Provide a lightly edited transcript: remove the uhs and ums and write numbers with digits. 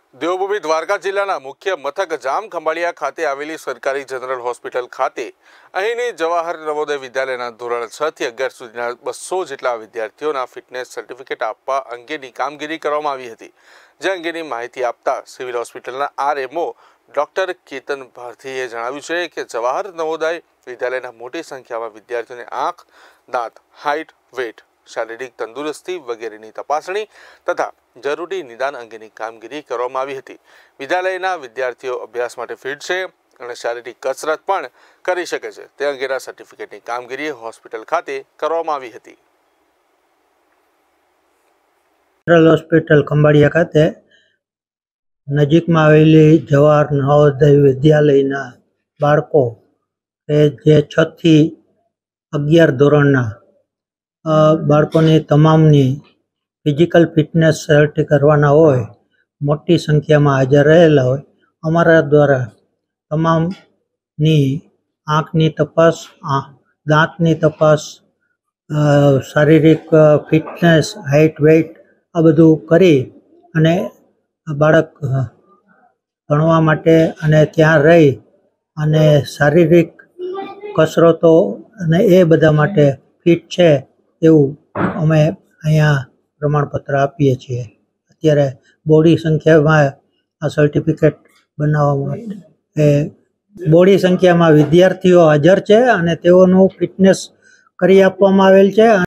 દેવભૂમિ દ્વારકા જિલ્લાના મુખ્ય મથક જામખંભાળિયા ખાતે આવેલી સરકારી જનરલ હોસ્પિટલ ખાતે અહીંની જવાહર નવોદય વિદ્યાલયના ધોરણ 6 થી 11 સુધીના 200 જેટલા વિદ્યાર્થીઓના ફિટનેસ સર્ટિફિકેટ આપવા અંગેની કામગીરી કરવામાં આવી હતી। જે અંગેની માહિતી આપતા સિવિલ હોસ્પિટલના આરએમઓ ડોક્ટર કેતન ભારતીએ જણાવ્યું છે કે જવાહર નવોદય વિદ્યાલયના મોટી સંખ્યામાં વિદ્યાર્થીઓને આંખ, દાંત, હાઇટ, વેટ, શારીરિક તંદુરસ્તી વગેરેની તપાસણી તથા જરૂરી નિદાન અંગેની કામગીરી કરવામાં આવી હતી। વિદ્યાલયના વિદ્યાર્થીઓ અભ્યાસ માટે ફિટ છે અને શારીરિક કસરત પણ કરી શકે છે તે અંગેના સર્ટિફિકેટની કામગીરી હોસ્પિટલ ખાતે કરવામાં આવી હતી। જનરલ હોસ્પિટલ ખંભાળિયા ખાતે નજીકમાં આવેલી જવાહર નવોદય વિદ્યાલયના બાળકો કે જે 6 થી 11 ધોરણના બાળકોની તમામની ફિઝિકલ ફિટનેસ સર્ટિ કરવાના હોય, મોટી સંખ્યામાં હાજર રહેલા હોય, અમારા દ્વારા તમામની આંખની તપાસ, દાંતની તપાસ, શારીરિક ફિટનેસ, હાઇટ, વેઇટ આ બધું કરી અને બાળક ભણવા માટે અને ત્યાં રહી અને શારીરિક કસરતો અને એ બધા માટે ફિટ છે એવું અમે અહીંયા પ્રમાણપત્ર આપીએ છીએ। અત્યારે બોડી સંખ્યામાં આ સર્ટિફિકેટ બનાવવા માટે બોડી સંખ્યામાં વિદ્યાર્થીઓ હાજર છે અને તેઓનું ફિટનેસ કરી આપવામાં આવેલ છે।